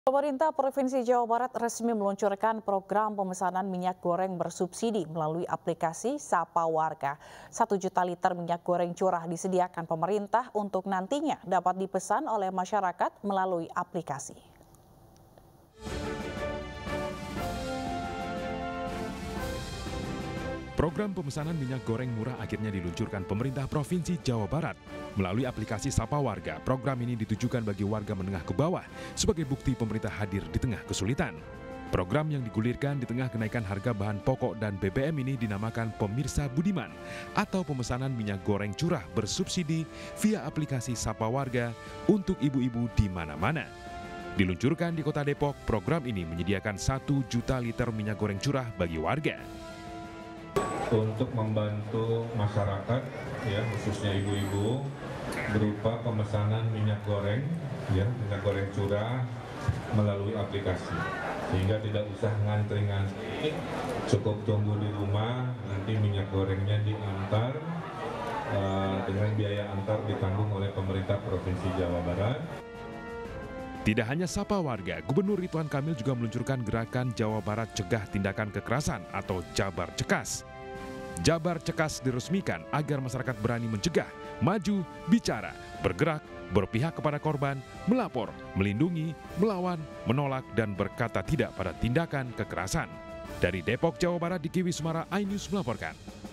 Pemerintah Provinsi Jawa Barat resmi meluncurkan program pemesanan minyak goreng bersubsidi melalui aplikasi Sapa Warga. 1 juta liter minyak goreng curah disediakan pemerintah untuk nantinya dapat dipesan oleh masyarakat melalui aplikasi. Program pemesanan minyak goreng murah akhirnya diluncurkan pemerintah Provinsi Jawa Barat. Melalui aplikasi Sapa Warga, program ini ditujukan bagi warga menengah ke bawah sebagai bukti pemerintah hadir di tengah kesulitan. Program yang digulirkan di tengah kenaikan harga bahan pokok dan BBM ini dinamakan Pemirsa Budiman atau pemesanan minyak goreng curah bersubsidi via aplikasi Sapa Warga untuk ibu-ibu di mana-mana. Diluncurkan di Kota Depok, program ini menyediakan 1 juta liter minyak goreng curah bagi warga. Untuk membantu masyarakat, ya khususnya ibu-ibu, berupa pemesanan minyak goreng curah melalui aplikasi, sehingga tidak usah ngantri-ngantri, cukup tunggu di rumah, nanti minyak gorengnya diantar dengan biaya antar ditanggung oleh pemerintah Provinsi Jawa Barat. Tidak hanya Sapa Warga, Gubernur Ridwan Kamil juga meluncurkan gerakan Jawa Barat Cegah Tindakan Kekerasan atau Jabar Cekas. Jabar Cekas diresmikan agar masyarakat berani mencegah, maju, bicara, bergerak, berpihak kepada korban, melapor, melindungi, melawan, menolak, dan berkata tidak pada tindakan kekerasan. Dari Depok, Jawa Barat, Diki Wismara, iNews melaporkan.